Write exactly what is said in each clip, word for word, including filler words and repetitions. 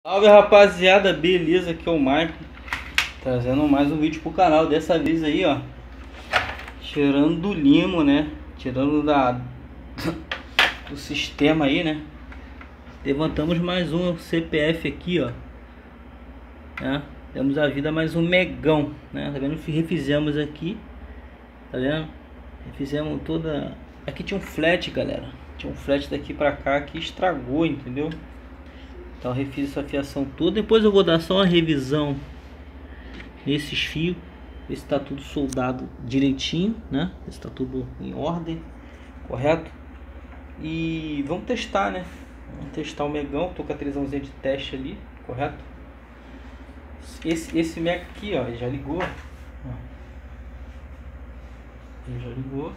Salve rapaziada, beleza? Aqui é o Maicon, trazendo mais um vídeo pro canal. Dessa vez aí, ó, tirando do limo, né? Tirando da do sistema aí, né? Levantamos mais um C P F aqui, ó, né? Demos a vida mais um megão, né? Tá vendo? Refizemos aqui, tá vendo? Refizemos toda... Aqui tinha um flat, galera. Tinha um flat daqui pra cá que estragou, entendeu? Então eu refiz essa fiação toda. Depois eu vou dar só uma revisão nesses fios, ver se tá tudo soldado direitinho, né? Ver se tá tudo em ordem, correto? E vamos testar, né? Vamos testar o megão. Tô com a televisãozinha de teste ali, correto? Esse, esse mega aqui, ó, ele já ligou. Ó. Ele já ligou,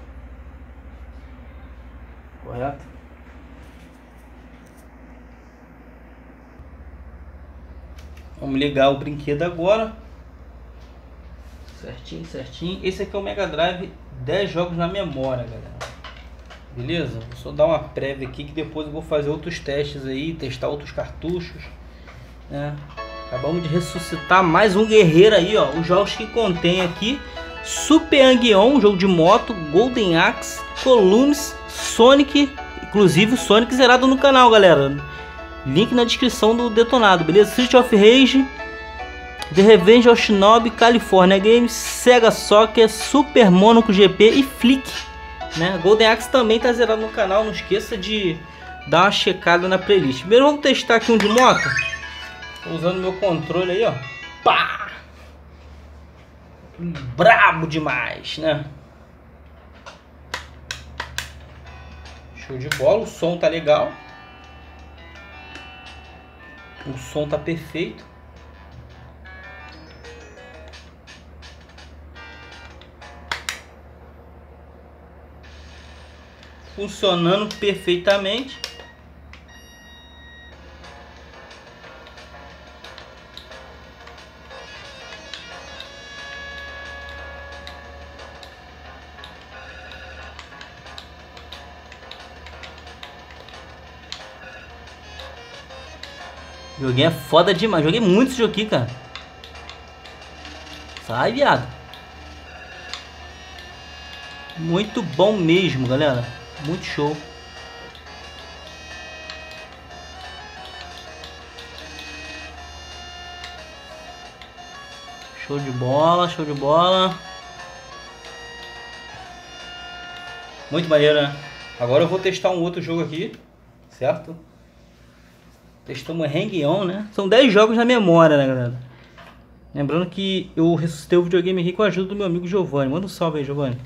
correto? Vamos ligar o brinquedo agora. Certinho, certinho. Esse aqui é o Mega Drive, dez jogos na memória, galera. Beleza? Vou só dar uma prévia aqui que depois eu vou fazer outros testes aí, testar outros cartuchos, né? Acabamos de ressuscitar mais um guerreiro aí, ó. Os jogos que contém aqui: Super Hang-On, jogo de moto, Golden Axe, Columns, Sonic, inclusive o Sonic zerado no canal, galera. Link na descrição do detonado, beleza? Street of Rage, The Revenge of Shinobi, California Games, Sega Soccer, Super Monaco G P e Flick, né? Golden Axe também tá zerado no canal, não esqueça de dar uma checada na playlist. Primeiro vamos testar aqui um de moto. Tô usando meu controle aí, ó. Pá! Brabo demais, né? Show de bola, o som tá legal. O som tá perfeito. Funcionando perfeitamente. Joguinho é foda demais. Joguei muito esse jogo aqui, cara. Sai, viado. Muito bom mesmo, galera. Muito show. Show de bola, show de bola. Muito maneiro, né? Agora eu vou testar um outro jogo aqui, certo? Testamos Hang-On, né? São dez jogos na memória, né, galera? Lembrando que eu ressuscitei o videogame aqui com a ajuda do meu amigo Giovanni. Manda um salve aí, Giovanni.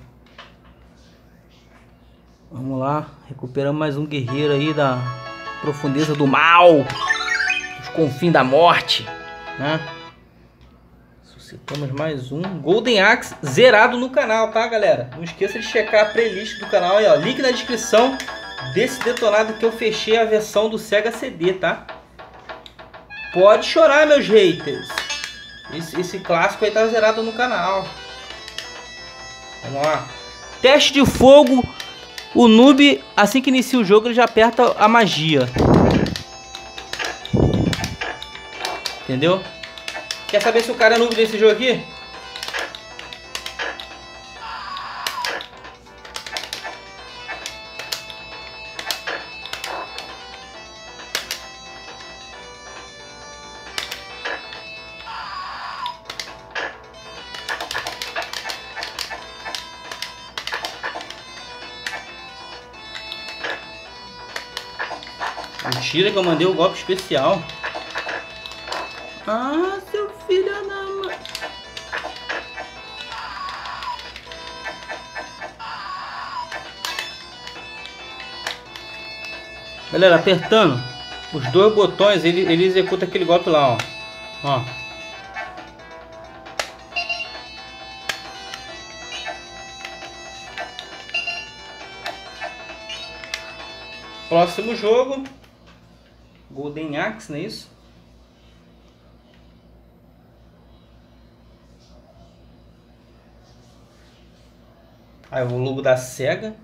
Vamos lá. Recuperamos mais um guerreiro aí da profundeza do mal. Os confins da morte, né? Ressuscitamos mais um. Golden Axe zerado no canal, tá, galera? Não esqueça de checar a playlist do canal aí, ó. Link na descrição desse detonado que eu fechei a versão do Sega C D, tá? Pode chorar, meus haters. Esse, esse clássico aí tá zerado no canal. Vamos lá. Teste de fogo. O noob, assim que inicia o jogo, ele já aperta a magia. Entendeu? Quer saber se o cara é noob desse jogo aqui? Mentira que eu mandei o golpe especial. Ah, seu filho da mãe. Galera, apertando os dois botões, ele, ele executa aquele golpe lá, ó. Ó. Próximo jogo. Golden Axe, não é isso? Aí o logo da Sega.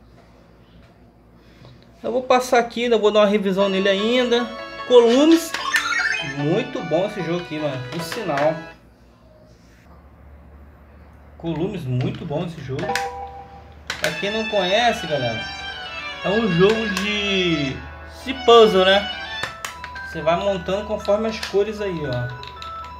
Eu vou passar aqui, ainda vou dar uma revisão nele ainda. Columns. Muito bom esse jogo aqui, mano. Por sinal. Columes, muito bom esse jogo. Pra quem não conhece, galera, é um jogo de, de puzzle, né? Você vai montando conforme as cores aí, ó.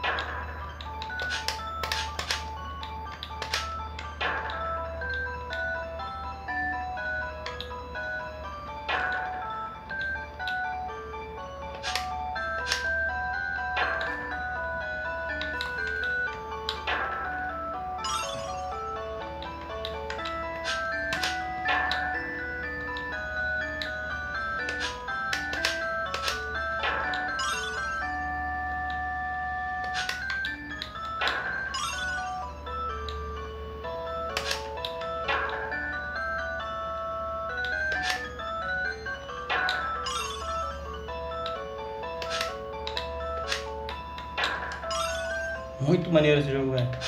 Muito maneiro esse jogo, velho.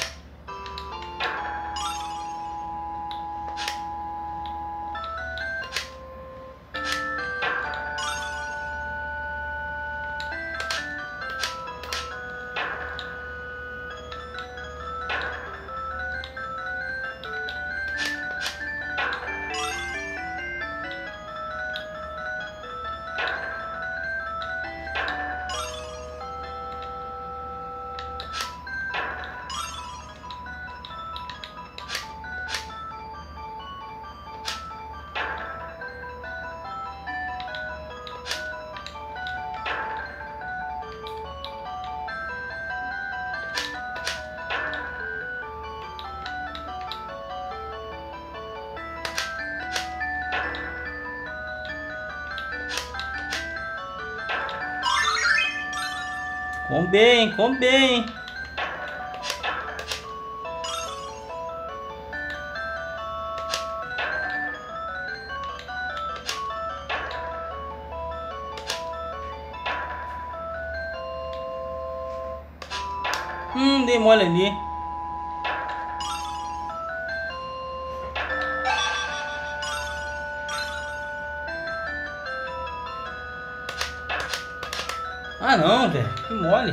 Com bem, com bem. Hum, dei mole ali. Ah não, velho, que mole.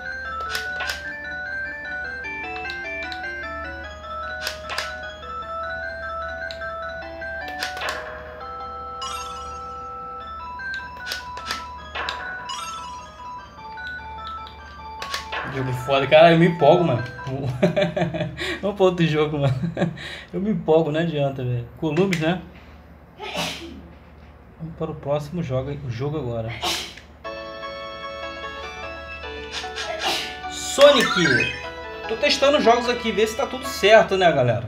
Jogo foda, cara, eu me empolgo, mano. Vamos pra outro jogo, mano. Eu me empolgo, não adianta, velho. Columes, né? Vamos para o próximo jogo, jogo agora. Sonic. Tô testando jogos aqui, ver se tá tudo certo, né, galera?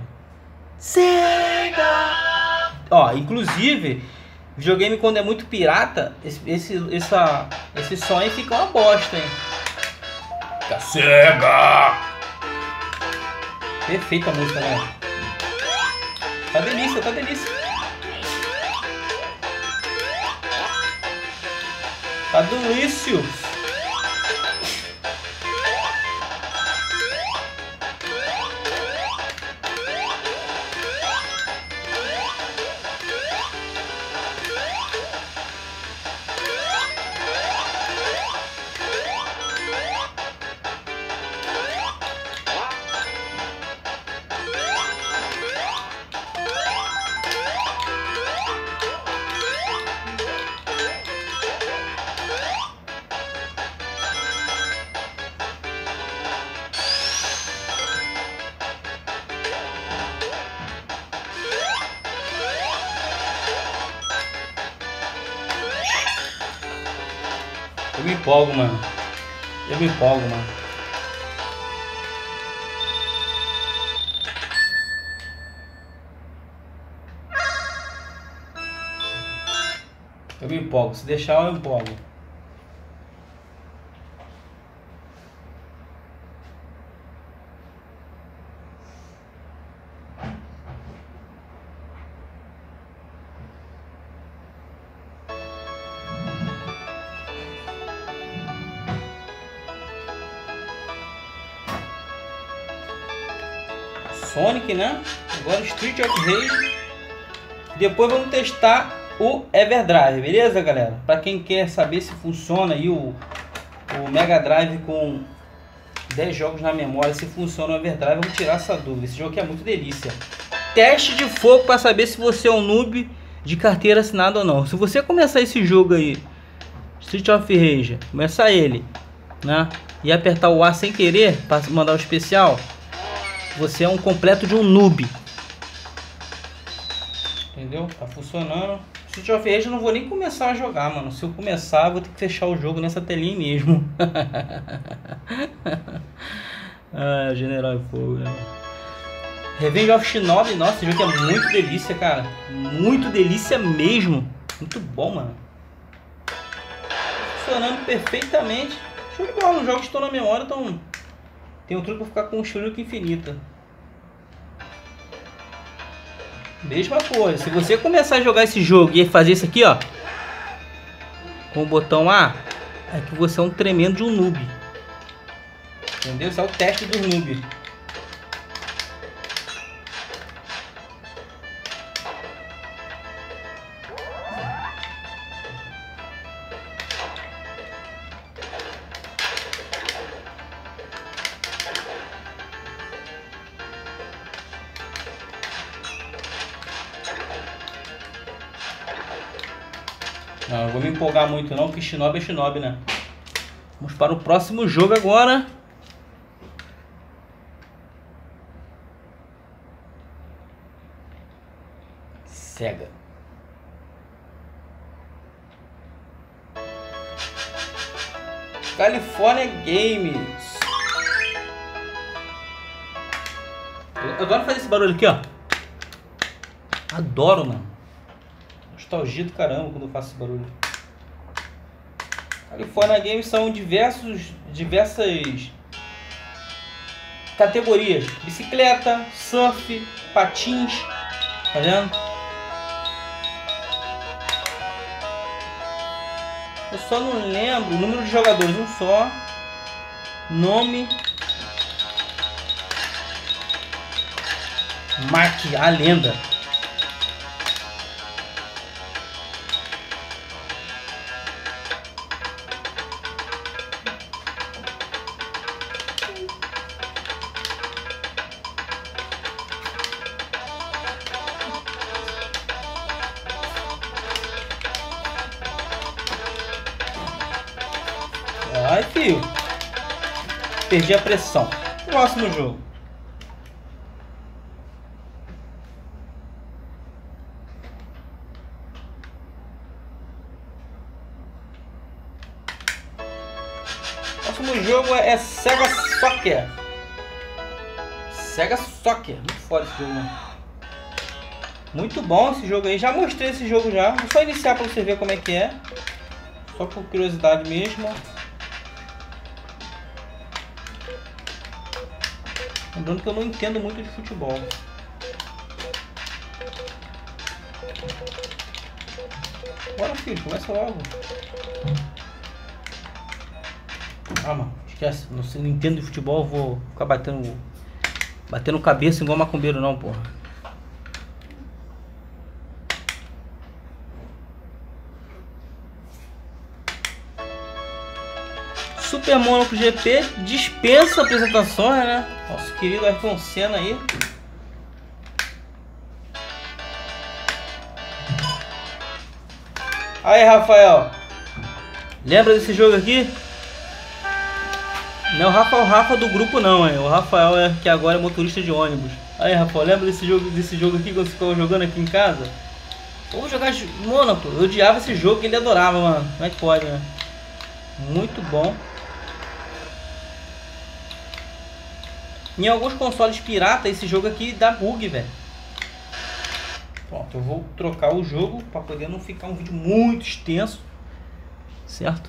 Sega! Ó, inclusive, videogame quando é muito pirata, esse, esse, essa, esse som aí fica uma bosta, hein? Fica Sega! Perfeita a música, né? Tá delícia, tá delícia. Tá delício. Eu me empolgo, mano. Eu me empolgo, mano. Eu me empolgo. Se deixar, eu me empolgo. Sonic, né? Agora Street of Rage. Depois vamos testar o Everdrive, beleza, galera? Para quem quer saber se funciona aí o, o Mega Drive com dez jogos na memória, se funciona o Overdrive, vamos tirar essa dúvida. Esse jogo aqui é muito delícia. Teste de fogo para saber se você é um noob de carteira assinada ou não. Se você começar esse jogo aí, Street of Rage, começar ele, né, e apertar o A sem querer para mandar o especial, você é um completo de um noob. Entendeu? Tá funcionando. Street of Rage eu não vou nem começar a jogar, mano. Se eu começar, eu vou ter que fechar o jogo nessa telinha mesmo. Ah, General Fogo, né? Revenge of Shinobi, nossa, esse jogo é muito delícia, cara. Muito delícia mesmo. Muito bom, mano. Funcionando perfeitamente. Show de bola, os jogos que estão na memória, então tem um truque pra ficar com um Shuriken infinita. Mesma coisa, se você começar a jogar esse jogo e fazer isso aqui, ó, com o botão A, é que você é um tremendo de um noob. Entendeu? Esse é o teste do noob. Não, eu vou me empolgar muito não, porque Shinobi é Shinobi, né? Vamos para o próximo jogo agora. Sega. California Games. Eu adoro fazer esse barulho aqui, ó. Adoro, mano. Nostalgia do caramba quando eu faço esse barulho. California Games são diversos, diversas categorias: bicicleta, surf, patins, tá vendo? Eu só não lembro o número de jogadores, um só, nome, Mark, a lenda. Ai, filho. Perdi a pressão. Próximo jogo. Próximo jogo é Sega Soccer. Sega Soccer. Muito foda esse jogo, né? Muito bom esse jogo aí. Já mostrei esse jogo já. Vou só iniciar para você ver como é que é. Só por curiosidade mesmo. Lembrando que eu não entendo muito de futebol. Bora, filho, começa logo. Ah, mano, esquece. Não, sei, não entendo de futebol, eu vou ficar batendo batendo cabeça igual macumbeiro não, porra. Super Monaco G P dispensa apresentações, né? Nosso querido Ayrton Senna aí. Aí, Rafael. Lembra desse jogo aqui? Não é o Rafa, o Rafa do grupo não, hein? O Rafael é que agora é motorista de ônibus. Aí, Rafael, lembra desse jogo, desse jogo aqui quando você ficava jogando aqui em casa? Vamos jogar Monaco. Eu odiava esse jogo que ele adorava, mano. Como é que pode, né? Muito bom. Em alguns consoles pirata, esse jogo aqui dá bug, velho. Pronto, eu vou trocar o jogo para poder não ficar um vídeo muito extenso, certo?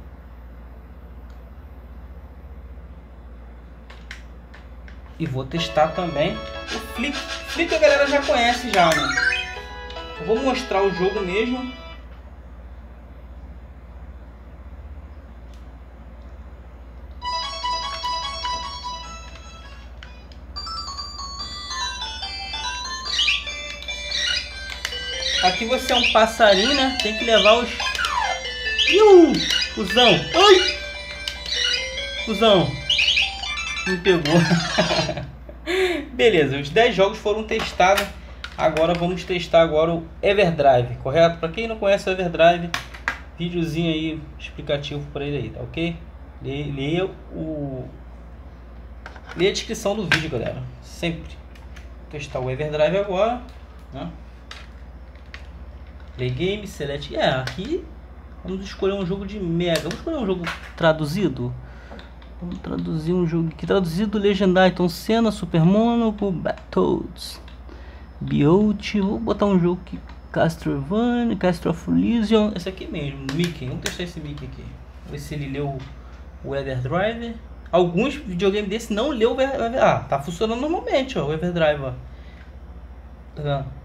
E vou testar também o Flip. Flip a galera já conhece já, né? Eu vou mostrar o jogo mesmo. Aqui você é um passarinho, né? Tem que levar os... Iu! Cusão! Ai! cuzão. Me pegou. Beleza, os dez jogos foram testados. Agora vamos testar agora o Everdrive, correto? Para quem não conhece o Everdrive, videozinho aí explicativo para ele aí, tá ok? Leia, leia o leia a descrição do vídeo, galera. Sempre vou testar o Everdrive agora, né? Play Game, Select. É, aqui vamos escolher um jogo de Mega. Vamos escolher um jogo traduzido. Vamos traduzir um jogo aqui traduzido legendário. Então, Cena, Super Monaco, Battletoads, Beot. Vou botar um jogo aqui, Castlevania, Castle of Elysium. Esse aqui mesmo, Mickey. Vamos testar esse Mickey aqui. Vamos ver se ele leu o Everdrive. Alguns videogames desse não leu o Everdrive. Ah, tá funcionando normalmente, ó, o Everdrive, ó. Tá vendo?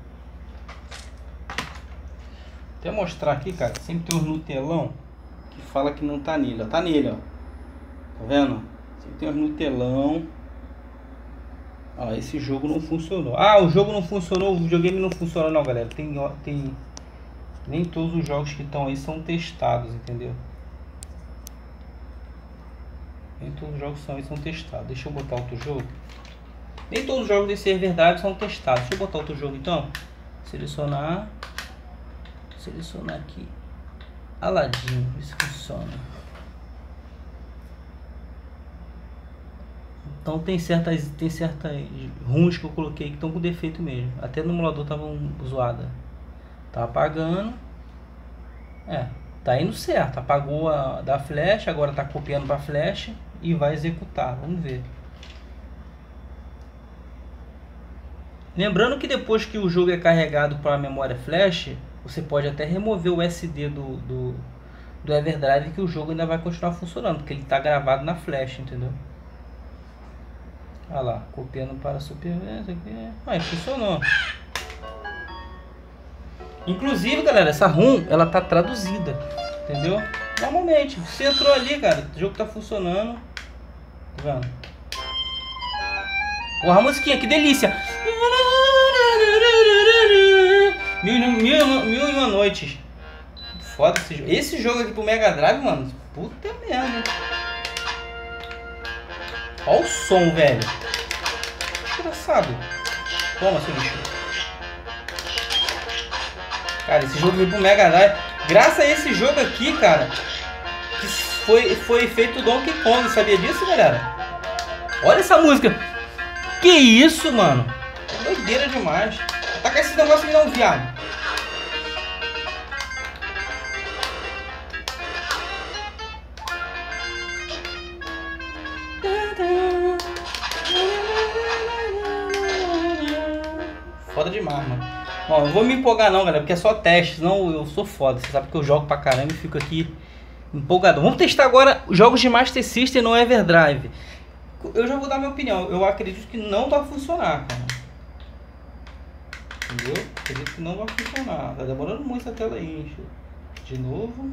Até mostrar aqui, cara, sempre tem uns Nutelão que fala que não tá nele, ó. Tá nele, ó. Tá vendo? Sempre tem uns Nutelão. Ó, esse jogo não funcionou. Ah, o jogo não funcionou, o videogame não funcionou não, galera. Tem, ó, tem... Nem todos os jogos que estão aí são testados, entendeu? Nem todos os jogos são aí são testados. Deixa eu botar outro jogo. Nem todos os jogos desse Everdrive são testados. Deixa eu botar outro jogo então. Selecionar. Selecionar aqui Aladdin, ver se funciona. Então tem certas tem certas runs que eu coloquei que estão com defeito mesmo. Até no emulador tava zoada. Tá apagando. É, tá indo certo. Apagou a da flash, agora tá copiando para flash e vai executar. Vamos ver. Lembrando que depois que o jogo é carregado para a memória flash, você pode até remover o S D do, do, do Everdrive, que o jogo ainda vai continuar funcionando, porque ele está gravado na flash, entendeu? Olha lá, copiando para Super... Ah, funcionou. Inclusive, galera, essa ROM, ela tá traduzida, entendeu? Normalmente, você entrou ali, cara, o jogo tá funcionando. Tá vendo? Porra, a musiquinha, que delícia! Mil, mil, mil e uma noites. Foda esse jogo. Esse jogo aqui pro Mega Drive, mano. Puta merda. Olha o som, velho. Engraçado. Toma, seu bicho. Cara, esse jogo veio pro Mega Drive. Graças a esse jogo aqui, cara, que foi, foi feito o Donkey Kong. Sabia disso, galera? Olha essa música. Que isso, mano? É doideira demais. Taca esse negócio aqui não, viado. Foda demais, mano. Ó, não vou me empolgar não, galera, porque é só teste, senão eu sou foda. Você sabe que eu jogo pra caramba e fico aqui empolgadão. Vamos testar agora jogos de Master System no Everdrive. Eu já vou dar minha opinião. Eu acredito que não vai funcionar, cara. Entendeu? Acredito que não vai funcionar. Tá demorando muito a tela aí. De novo.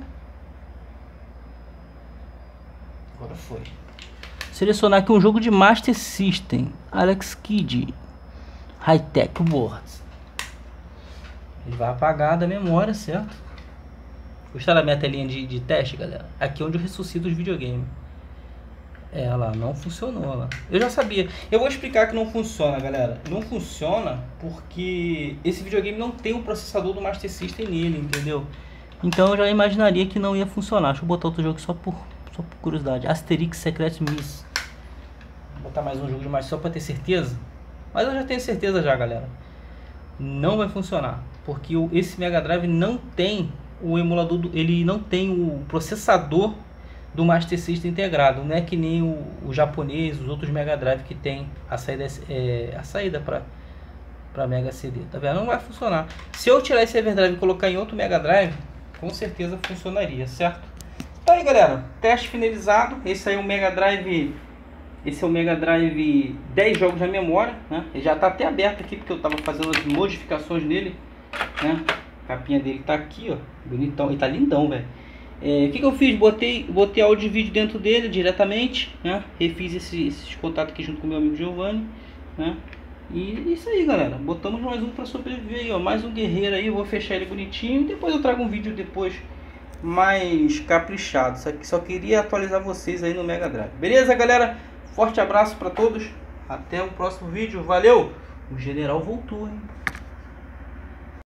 Agora foi. Selecionar aqui um jogo de Master System. Alex Kidd. High Tech Words. Ele vai apagar da memória, certo? Gostaram da minha telinha de, de teste, galera? Aqui é onde eu ressuscito os videogames. É, lá, não funcionou lá. Eu já sabia. Eu vou explicar que não funciona, galera. Não funciona porque esse videogame não tem o processador do Master System nele, entendeu? Então eu já imaginaria que não ia funcionar. Deixa eu botar outro jogo só por, só por curiosidade. Asterix Secret Miss. Vou botar mais um jogo de mais só pra ter certeza. Mas eu já tenho certeza já, galera. Não vai funcionar. Porque o, esse Mega Drive não tem o emulador, do, ele não tem o processador do Master System integrado. Não é que nem o, o japonês, os outros Mega Drive que tem a saída, é, a saída para para Mega C D. Tá vendo? Não vai funcionar. Se eu tirar esse Everdrive e colocar em outro Mega Drive, com certeza funcionaria, certo? Então aí, galera, teste finalizado. Esse aí é o Mega Drive. Esse é o Mega Drive dez jogos na memória, né? Ele já está até aberto aqui porque eu estava fazendo as modificações nele, né? A capinha dele tá aqui, ó, bonitão, ele tá lindão, velho. É, o que que eu fiz? Botei, botei áudio e vídeo dentro dele diretamente, né? Refiz esse, esses contatos aqui junto com meu amigo Giovanni, né? E isso aí, galera. Botamos mais um para sobreviver aí, ó. Mais um guerreiro aí, eu vou fechar ele bonitinho. Depois eu trago um vídeo depois mais caprichado. Só que só queria atualizar vocês aí no Mega Drive. Beleza, galera? Forte abraço para todos. Até o próximo vídeo. Valeu! O general voltou, hein?